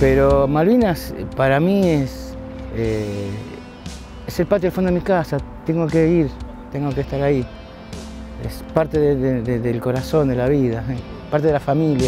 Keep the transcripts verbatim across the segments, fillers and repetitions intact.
Pero Malvinas para mí es, eh, es el patio al fondo de mi casa. Tengo que ir, tengo que estar ahí. Es parte de, de, de, del corazón, de la vida, eh, parte de la familia.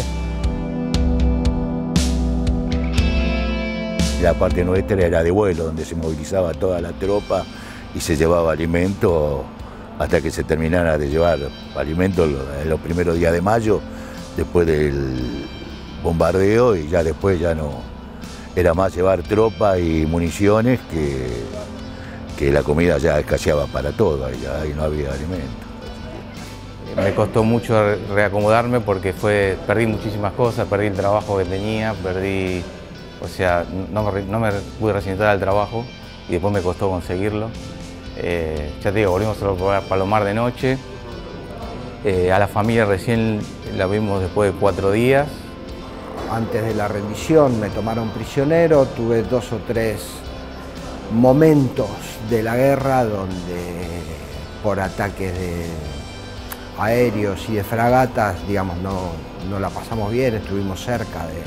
La parte nuestra era de vuelo, donde se movilizaba toda la tropa y se llevaba alimento hasta que se terminara de llevar alimento en los primeros días de mayo, después del bombardeo, y ya después ya no era más llevar tropa y municiones que, que la comida ya escaseaba para todo, ahí, ahí no había alimento. Me costó mucho reacomodarme porque fue, perdí muchísimas cosas, perdí el trabajo que tenía, perdí, o sea, no me, no me pude resentar al trabajo y después me costó conseguirlo. Eh, ya te digo, volvimos a Palomar de noche, eh, a la familia recién la vimos después de cuatro días. Antes de la rendición me tomaron prisionero, tuve dos o tres momentos de la guerra donde por ataques de aéreos y de fragatas, digamos, no, no la pasamos bien, estuvimos cerca de...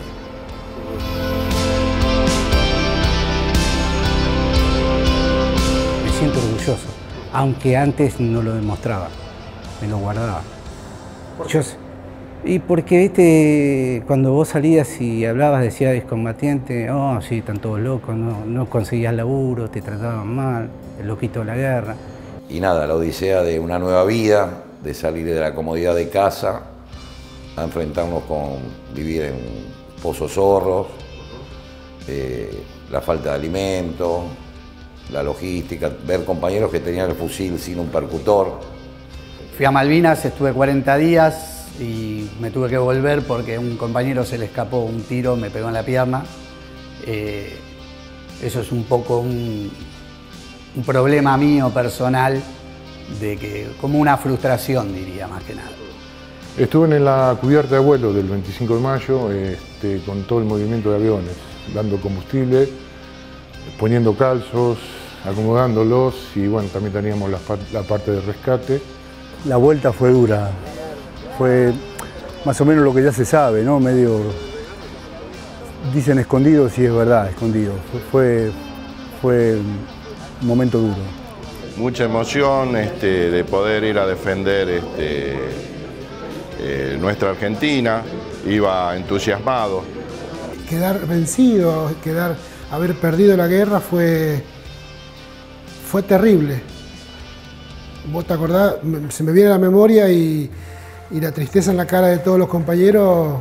Me siento orgulloso, aunque antes no lo demostraba, me lo guardaba. Yo, y porque, viste, cuando vos salías y hablabas, decías excombatiente, oh, sí, están todos locos, no, no conseguías laburo, te trataban mal, el loquito de la guerra. Y nada, la odisea de una nueva vida, de salir de la comodidad de casa, a enfrentarnos con vivir en pozos zorros, eh, la falta de alimento, la logística, ver compañeros que tenían el fusil sin un percutor. Fui a Malvinas, estuve cuarenta días y me tuve que volver porque a un compañero se le escapó un tiro, me pegó en la pierna. Eh, eso es un poco un, un problema mío personal, de que, como una frustración, diría, más que nada. Estuve en la cubierta de vuelo del veinticinco de mayo este, con todo el movimiento de aviones, dando combustible, poniendo calzos, acomodándolos, y bueno, también teníamos la, la parte de rescate. La vuelta fue dura, fue más o menos lo que ya se sabe, ¿no? Medio, dicen escondido, sí es verdad, escondido. Fue, fue un momento duro. Mucha emoción este, de poder ir a defender este, eh, nuestra Argentina, iba entusiasmado. Quedar vencido, quedar, haber perdido la guerra fue, fue terrible. Vos te acordás, se me viene a la memoria y, y la tristeza en la cara de todos los compañeros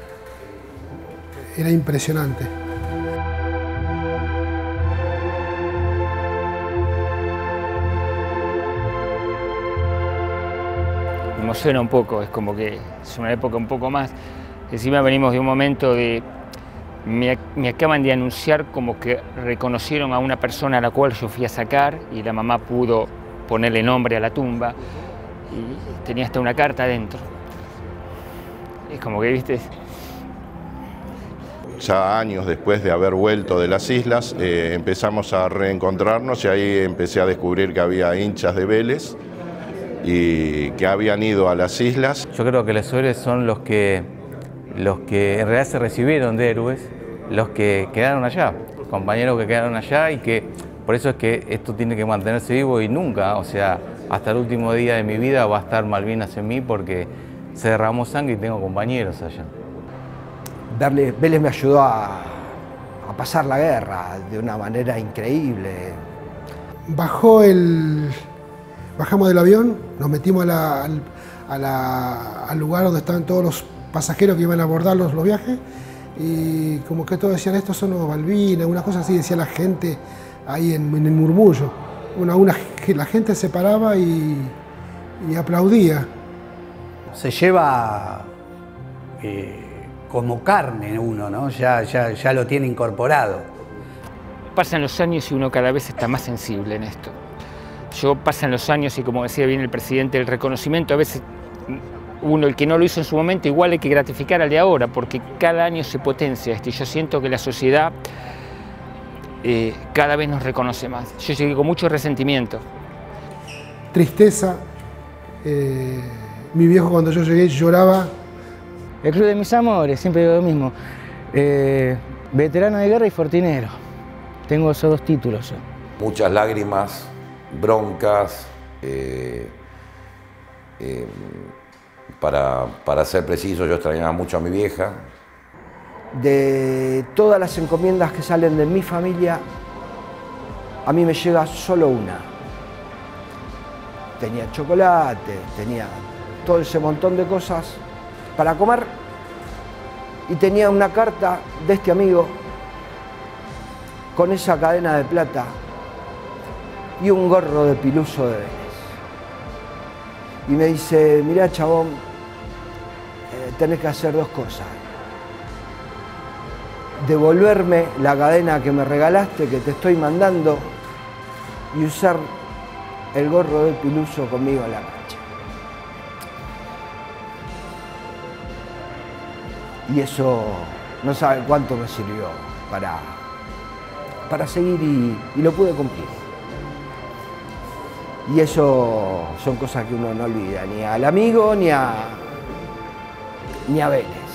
era impresionante. Me emociona un poco, es como que es una época un poco más. Encima venimos de un momento de... Me, me acaban de anunciar como que reconocieron a una persona a la cual yo fui a sacar y la mamá pudo ponerle nombre a la tumba y tenía hasta una carta adentro. Es como que, viste... Ya años después de haber vuelto de las islas, eh, empezamos a reencontrarnos y ahí empecé a descubrir que había hinchas de Vélez y que habían ido a las islas. Yo creo que los héroes son los que, los que en realidad se recibieron de héroes, los que quedaron allá, compañeros que quedaron allá, y que por eso es que esto tiene que mantenerse vivo y nunca, o sea, hasta el último día de mi vida va a estar Malvinas en mí porque se derramó sangre y tengo compañeros allá. Darle, Vélez me ayudó a, a pasar la guerra de una manera increíble. Bajó el... Bajamos del avión, nos metimos a la, al, a la, al lugar donde estaban todos los pasajeros que iban a abordar los, los viajes, y como que todos decían, estos son los Malvinas, una cosa así, decía la gente ahí en, en el murmullo. Una, una, la gente se paraba y, y aplaudía. Se lleva eh, como carne uno, ¿no? Ya, ya, ya lo tiene incorporado. Pasan los años y uno cada vez está más sensible en esto. Yo pasan los años y, como decía bien el presidente, el reconocimiento a veces uno, el que no lo hizo en su momento, igual hay que gratificar al de ahora, porque cada año se potencia esto y yo siento que la sociedad eh, cada vez nos reconoce más. Yo llegué con mucho resentimiento. Tristeza. Eh, mi viejo cuando yo llegué lloraba. El club de mis amores, siempre digo lo mismo. Eh, Veterano de guerra y fortinero. Tengo esos dos títulos yo. Muchas lágrimas, broncas, eh, eh, para, para ser preciso, yo extrañaba mucho a mi vieja. De todas las encomiendas que salen de mi familia, a mí me llega solo una. Tenía chocolate, tenía todo ese montón de cosas para comer y tenía una carta de este amigo con esa cadena de plata y un gorro de piluso de Vélez. Y me dice, mirá chabón, eh, tenés que hacer dos cosas. Devolverme la cadena que me regalaste, que te estoy mandando, y usar el gorro de piluso conmigo en la cancha. Y eso no sabe cuánto me sirvió para, para seguir y, y lo pude cumplir. Y eso son cosas que uno no olvida, ni al amigo ni a, ni a Vélez.